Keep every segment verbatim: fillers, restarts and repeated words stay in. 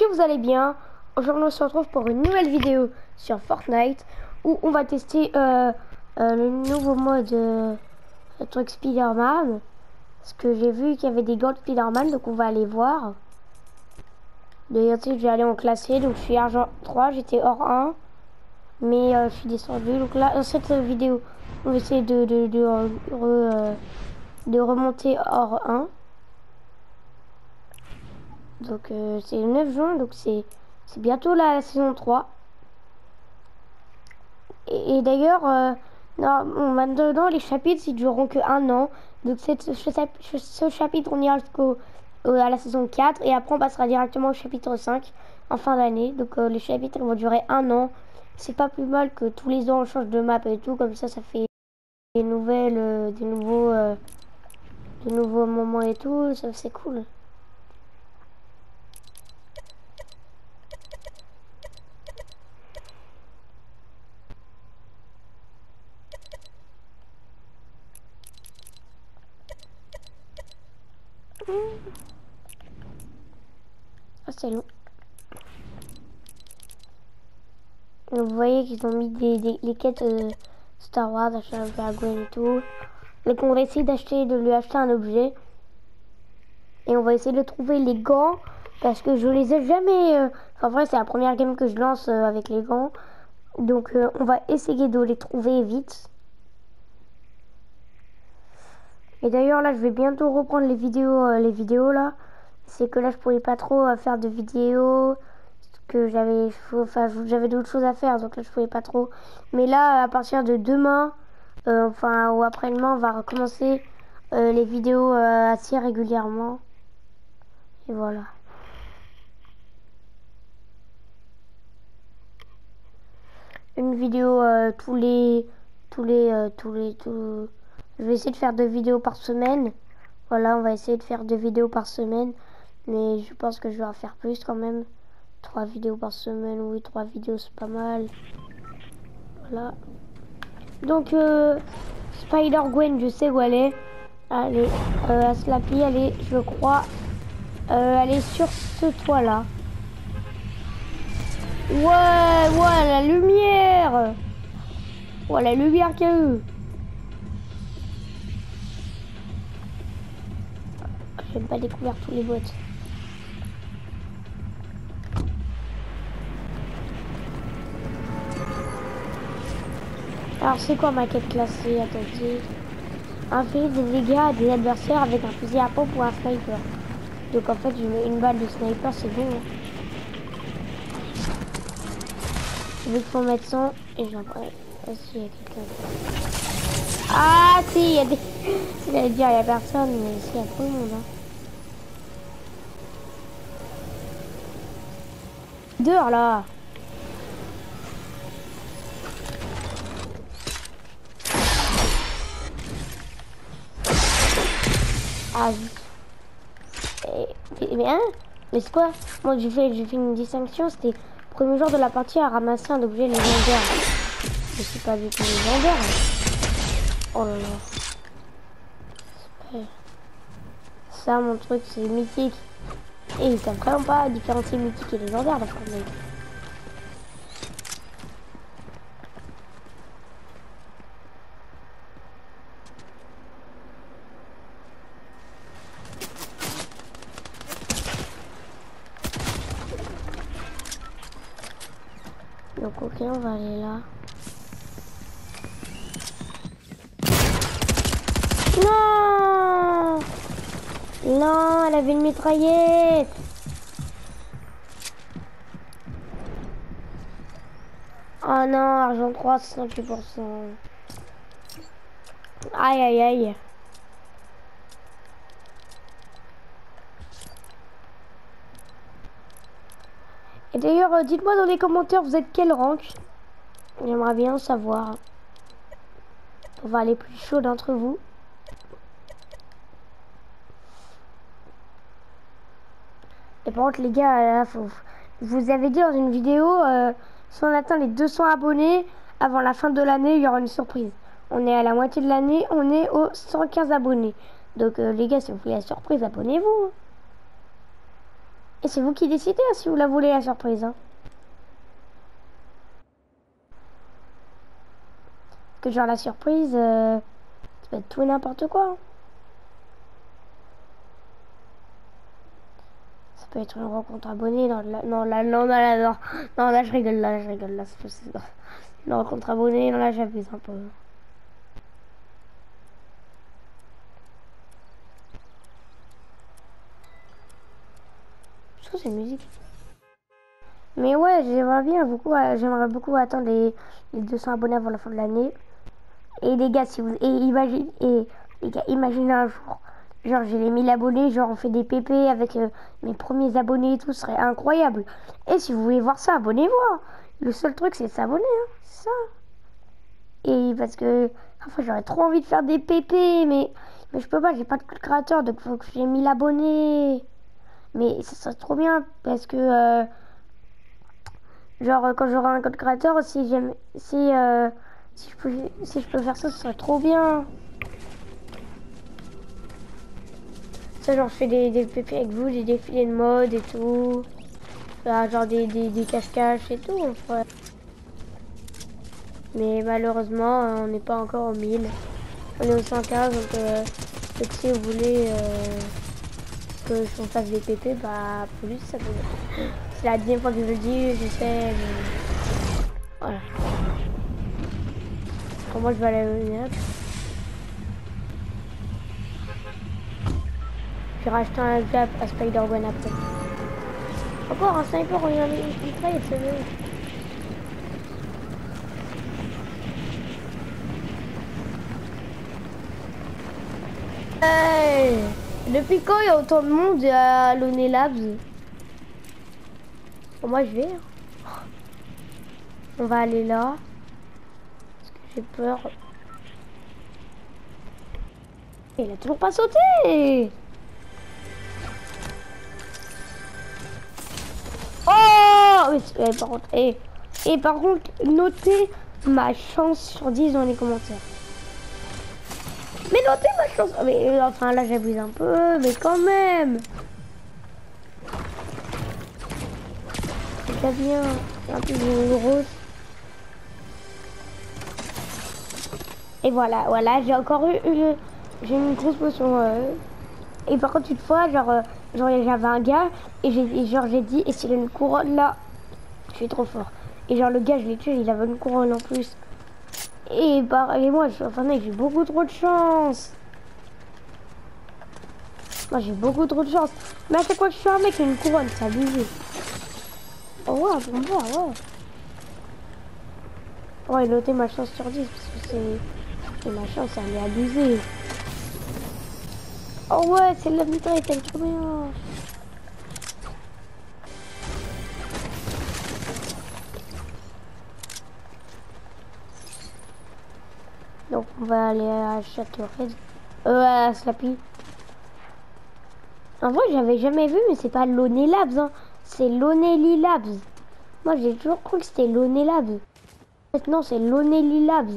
que vous allez bien. Aujourd'hui on se retrouve pour une nouvelle vidéo sur Fortnite où on va tester euh, euh, le nouveau mode euh, le truc Spider-Man. Parce que j'ai vu qu'il y avait des gants de Spider-Man, donc on va aller voir. D'ailleurs tu sais, je vais aller en classé, donc je suis argent trois, j'étais or un. Mais euh, je suis descendu. Donc là dans cette vidéo on va essayer de, de, de, de, re, de remonter or un. Donc euh, c'est le neuf juin, donc c'est c'est bientôt la, la saison trois. Et, et d'ailleurs, euh, non, maintenant les chapitres ils dureront que un an. Donc cette, ce, ce, ce chapitre on ira jusqu'au à la saison quatre et après on passera directement au chapitre cinq en fin d'année. Donc euh, les chapitres ils vont durer un an. C'est pas plus mal que tous les ans on change de map et tout, comme ça ça fait des nouvelles, euh, des nouveaux, euh, des nouveaux moments et tout, ça c'est cool. Ah, c'est long. Donc, vous voyez qu'ils ont mis des, des les quêtes euh, Star Wars, acheter un Gwen et tout. Donc on va essayer d'acheter, de lui acheter un objet. Et on va essayer de trouver les gants. Parce que je les ai jamais... Euh... Enfin, en vrai, c'est la première game que je lance euh, avec les gants. Donc euh, on va essayer de les trouver vite. Et d'ailleurs là, je vais bientôt reprendre les vidéos, euh, les vidéos là. C'est que là, je pouvais pas trop euh, faire de vidéos. Que j'avais enfin, j'avais d'autres choses à faire. Donc là, je pouvais pas trop. Mais là, à partir de demain, euh, enfin, ou après-demain, on va recommencer euh, les vidéos euh, assez régulièrement. Et voilà. Une vidéo euh, tous les tous les euh, tous les tous je vais essayer de faire deux vidéos par semaine. Voilà, on va essayer de faire deux vidéos par semaine, mais je pense que je vais en faire plus quand même. Trois vidéos par semaine, oui, trois vidéos c'est pas mal. Voilà. Donc euh, Spider-Gwen, je sais où elle est. Allez, euh, à Slappy, elle est, je crois, euh, elle est sur ce toit là. Ouais, ouais, la lumière. Ouais, la lumière qu'il y a eu. J'ai pas découvert tous les bots. Alors c'est quoi ma quête classée? Attendez. Infliger des dégâts à des adversaires avec un fusil à pompe ou un sniper. Donc en fait je mets une balle de sniper, c'est bon. Hein. Vu qu'il faut mettre cent et j'en prends. Ah si, il y a quelqu'un. Ah si, il y a des... J'allais dire il y a personne, mais ici il y a tout le monde. Hein. Dehors là. Ah mais, mais hein. Mais c'est quoi? Moi j'ai fait, j'ai fait une distinction, c'était premier jour de la partie à ramasser un objet légendaire. Je sais pas du tout légendaire. Oh là là. Ça mon truc c'est mythique. Et ils savent vraiment pas différencier mythique et légendaire dans Fortnite. Donc ok, on va aller là. Non! Non, elle avait une mitraillette. Oh non, argent trois, soixante-huit pour cent. Aïe aïe aïe. Et d'ailleurs, euh, dites-moi dans les commentaires, vous êtes quel rank? J'aimerais bien savoir. On va aller plus chaud d'entre vous. Et par contre, les gars, là, faut... je vous avais dit dans une vidéo, euh, si on atteint les deux cents abonnés, avant la fin de l'année, il y aura une surprise. On est à la moitié de l'année, on est aux cent quinze abonnés. Donc, euh, les gars, si vous voulez la surprise, abonnez-vous. Et c'est vous qui décidez hein, si vous la voulez la surprise. Hein. Que genre la surprise, euh, ça peut être tout et n'importe quoi. Hein. Ça peut être une rencontre abonnée. Non, là, non, là, non, là, là, non, non, là, je rigole, là, je rigole, là, c'est possible. Une rencontre abonnée, non, là, j'abuse un peu. Je trouve c'est une musique. Mais ouais, j'aimerais bien beaucoup, euh, j'aimerais beaucoup attendre les, les deux cents abonnés avant la fin de l'année. Et les gars, si vous, et imagine, et les gars, imaginez un jour, genre j'ai les mille abonnés, genre on fait des P P avec euh, mes premiers abonnés et tout, ce serait incroyable. Et si vous voulez voir ça, abonnez-vous. Hein. Le seul truc, c'est de s'abonner, hein, c'est ça. Et parce que, enfin, j'aurais trop envie de faire des P P, mais, mais je peux pas, j'ai pas de code créateur, donc faut que j'ai mille abonnés. Mais ça serait trop bien parce que. Euh, Genre euh, quand j'aurai un code créateur, si j'aime, si euh, si je peux, si je peux faire ça, ce serait trop bien. Ça, genre je fais des, des P P avec vous, des défilés de mode et tout. Enfin, genre des, des, des cache-cache et tout. Ouais. Mais malheureusement, euh, on n'est pas encore au mille. On est au cent quinze, donc, euh, donc si vous voulez euh, que je fasse des P P, bah plus ça peut. C'est la deuxième fois que je le dis, je sais. Mais... Voilà. Pour moi, je vais aller au Minap. J'ai racheté un gap à Spider-Man après. Encore un sniper, regardez, il travaille ce jeu. Hey, depuis quand il y a autant de monde à Lonely Labs? Bon, moi je vais. On va aller là. Parce que j'ai peur. Il a toujours pas sauté. Oh oui, eh, par contre, et, et par contre, notez ma chance sur dix dans les commentaires. Mais notez ma chance. Mais enfin là j'abuse un peu, mais quand même. C'est pas bien. Un peu rose. Et voilà, voilà, j'ai encore eu une, j'ai une grosse potion. Euh, et par contre une fois, genre, euh, genre j'avais un gars et j'ai, genre j'ai dit, et s'il a une couronne là, je suis trop fort. Et genre le gars, je l'ai tué, il avait une couronne en plus. Et bah, et moi, je, enfin, j'ai beaucoup trop de chance. Moi j'ai beaucoup trop de chance. Mais à chaque fois que je suis un mec, il a une couronne, c'est abusé. Oh ouais, bon bah ouais. Ouais, notez ma chance sur dix parce que c'est, ma chance, elle est abusée. Oh ouais, c'est la mitraille, elle est trop bien. Donc on va aller à Château Red. Euh, à Slappy. En vrai, j'avais jamais vu, mais c'est pas Lonely Labs, hein. C'est Lonely Labs. Moi, j'ai toujours cru que c'était Lonely Labs. Maintenant, c'est Lonely Labs.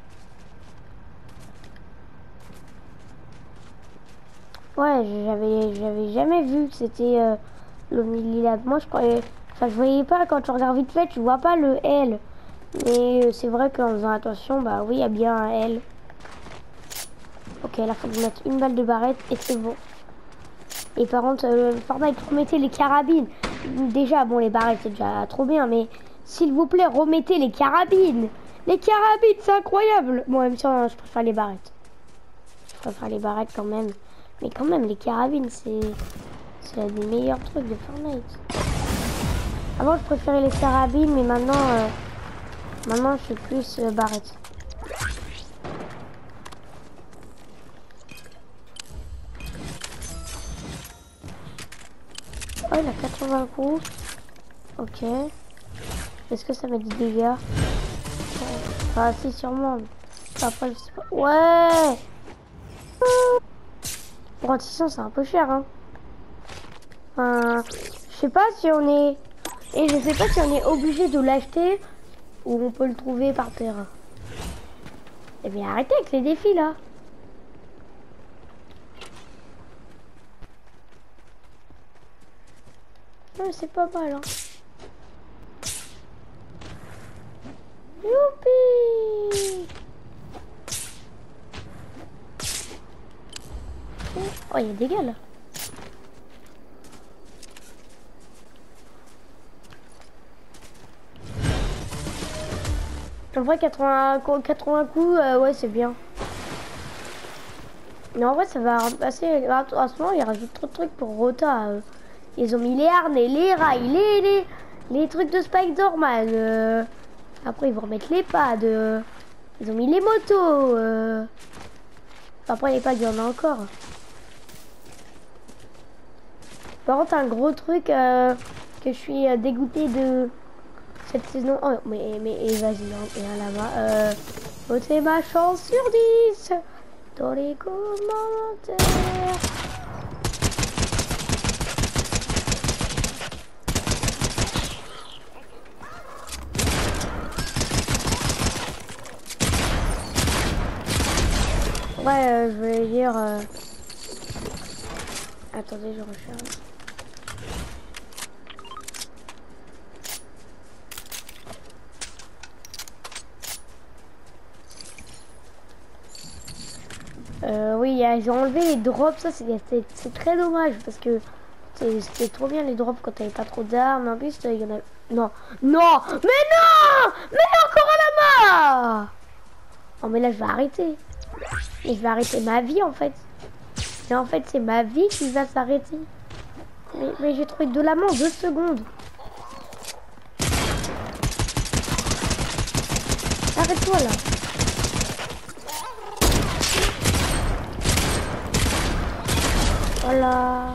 Ouais, j'avais j'avais jamais vu que c'était euh, Lonely Labs. Moi, je croyais... Enfin, je voyais pas, quand tu regardes vite fait, tu vois pas le L. Mais euh, c'est vrai qu'en faisant attention, bah oui, il y a bien un L. Ok, là, faut que je mette une balle de barrette et c'est bon. Et par contre, euh, Fortnite, remettez les carabines. Déjà, bon, les barrettes, c'est déjà trop bien, mais s'il vous plaît, remettez les carabines. Les carabines, c'est incroyable. Bon, même si euh, je préfère les barrettes. Je préfère les barrettes quand même. Mais quand même, les carabines, c'est c'est l'un des meilleurs trucs de Fortnite. Avant, je préférais les carabines, mais maintenant, euh, maintenant, je suis plus euh, barrette. Oh, il a quatre-vingts coups. Ok. Est-ce que ça met des dégâts? Enfin, si, sûrement. Après, je sais pas. Ouais! Pour un six cents, c'est un peu cher, hein. Enfin, je sais pas si on est... Et je sais pas si on est obligé de l'acheter ou on peut le trouver par terre. Eh bien, arrêtez avec les défis, là. Ouais, c'est pas mal, hein. Youpi! Oh, il y a des gars là. En vrai, quatre-vingts, quatre-vingts coups, euh, ouais, c'est bien. Mais en vrai, ça va passer. À ce moment, ils rajoutent trop de trucs pour Rota. Euh. Ils ont mis les harnais, les rails, les, les, les trucs de Spider-Man. Euh. Après, ils vont remettre les pads. Euh. Ils ont mis les motos. Euh. Après, les pads, il y en a encore. Par contre, un gros truc euh, que je suis euh, dégoûtée de cette saison. Oh, mais, mais vas-y, hein, et un là-bas. Euh, votez ma chance sur dix dans les commentaires. Ouais, euh, je voulais dire... Euh... Attendez, je recherche. Euh, oui, ils ont enlevé les drops, ça c'est très dommage parce que c'était trop bien les drops quand t'avais pas trop d'armes. En plus, il y en a... Non, non, mais non, mais encore à la main. Oh, mais là je vais arrêter. Et je vais arrêter ma vie en fait. Et en fait, c'est ma vie qui va s'arrêter. Mais, mais j'ai trouvé de la main en deux secondes. Arrête-toi là. Voilà.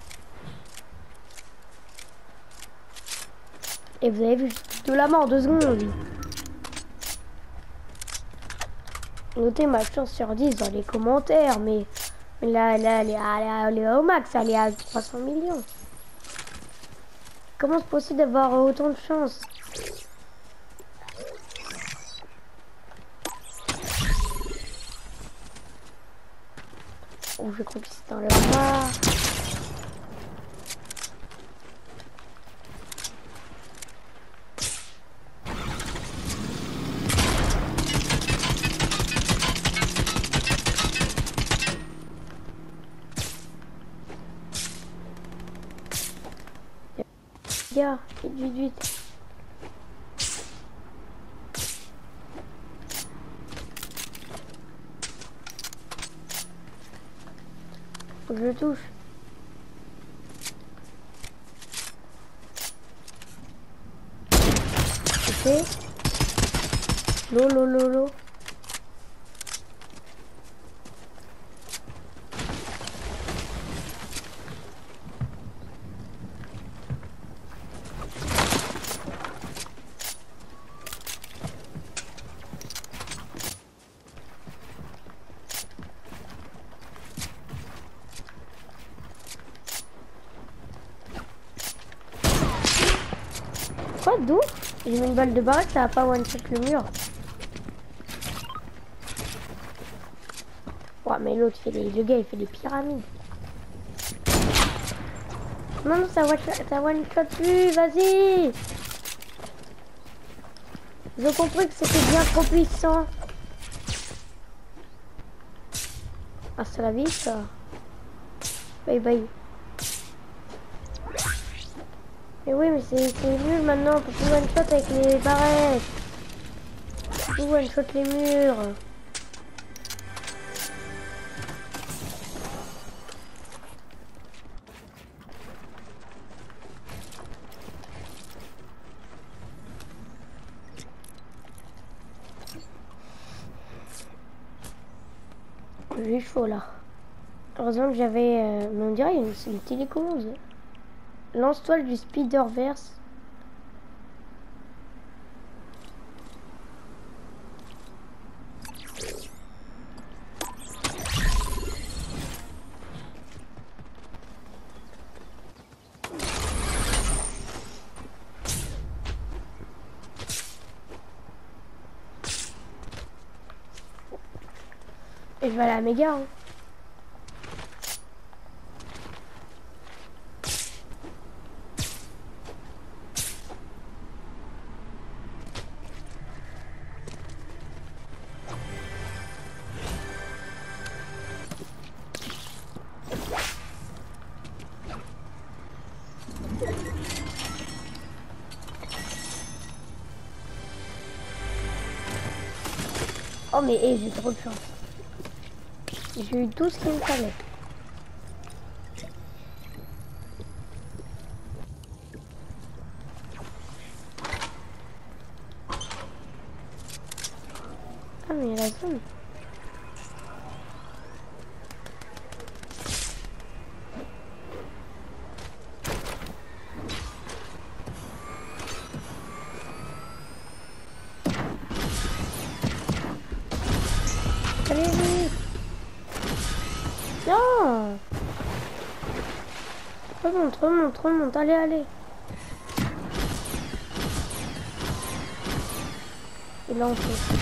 Et vous avez vu, de la main en deux secondes. Notez ma chance sur dix dans les commentaires, mais, mais là, là, elle est, à, elle est au max, elle est à trois cents millions. Comment c'est possible d'avoir autant de chance? Oh, je crois que c'est un là-bas. Gars, vite, vite, vite. Faut que je le touche. Ok. Lolo, lolo. Quoi d'où? J'ai mis une balle de barrette, ça va pas one shot le mur. Ouais, mais l'autre fait des... Le gars il fait des pyramides. Non, non, ça one shot, ça one shot plus, vas-y. Ils ont compris que c'était bien trop puissant. Ah, c'est la vie ça. Bye bye. Mais oui, mais c'est nul maintenant, on peut plus one shot avec les barrettes. On peut plus one shot les murs. J'ai chaud là. Heureusement que j'avais... Euh... Mais on dirait une, une télécommande. Lance-toi du Spider-Verse. Et je vais à la méga. Hein. Oh mais hey, j'ai trop de chance. J'ai eu tout ce qu'il me fallait. Ah mais il y a la zone. Allez vite. Non. Remonte, remonte, remonte, allez, allez. Et là on fait.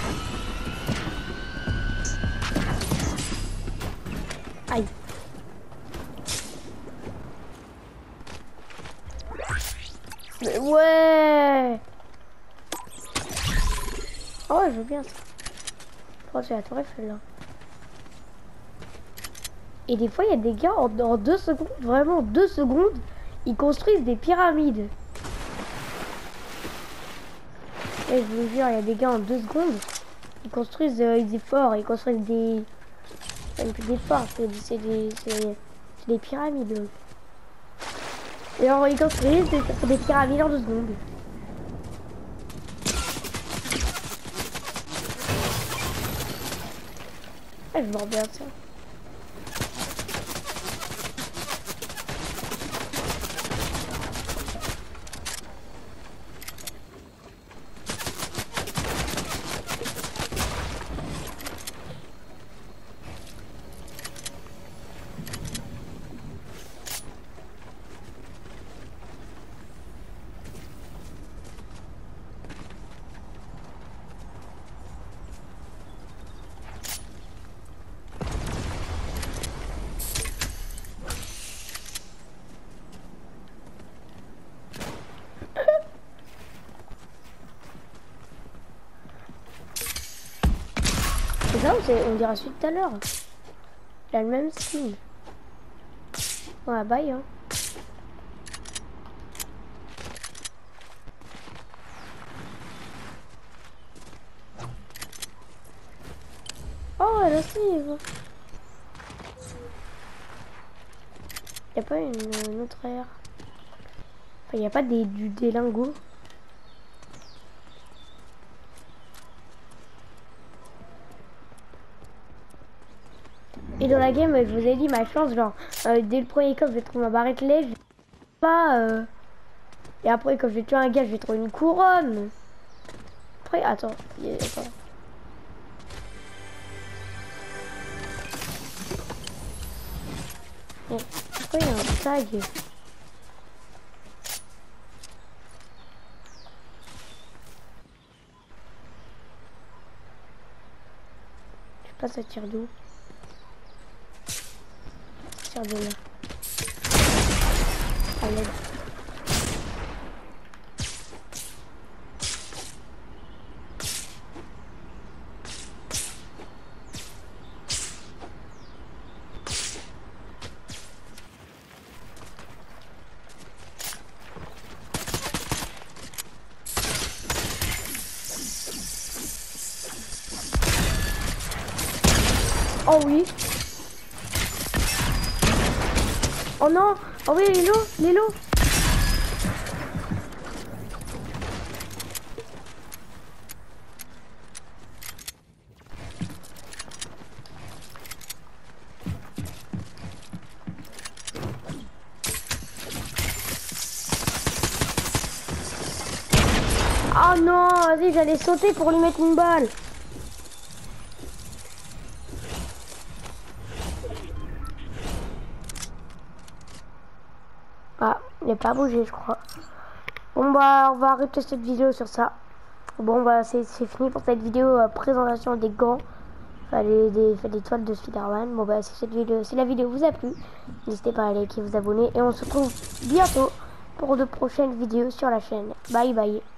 Aïe. Mais ouais. Oh je veux bien ça. Oh c'est la tour Eiffel là. Et des fois il y a des gars en, en deux secondes, vraiment deux secondes, ils construisent des pyramides. Et je vous jure, il y a des gars en deux secondes, ils construisent euh, des forts, ils construisent des... Même plus des forts, c'est des, des, des pyramides. Et alors ils construisent des, des pyramides en deux secondes. Ah, je vois bien ça. C'est ça ou c'est... On dira celui de tout à l'heure. Il a le même skin. Ouais, bye hein. Oh, elle aussi. Il n'y a pas une, une autre aire. Enfin, il n'y a pas des, du, des lingots. Et dans la game, je vous ai dit ma chance, genre, euh, dès le premier coffre, je vais trouver ma barrette lait, je pas, euh... et après, quand je vais tuer un gars, je vais trouver une couronne. Après, attends, y a... attends. Bon, pourquoi il y a un tag? Je sais pas, ça tire d'où? Ça tire de là. À l'aide. Oh oui. Oh non. Oh oui, les lots, les lots. Oh non, vas-y, j'allais sauter pour lui mettre une balle. Ah, il n'est pas bougé, je crois. Bon, bah, on va arrêter cette vidéo sur ça. Bon, bah, c'est fini pour cette vidéo euh, présentation des gants. Enfin, les, des, des toiles de Spider-Man. Bon, bah, si cette vidéo, si la vidéo vous a plu, n'hésitez pas à liker, vous abonner. Et on se retrouve bientôt pour de prochaines vidéos sur la chaîne. Bye bye.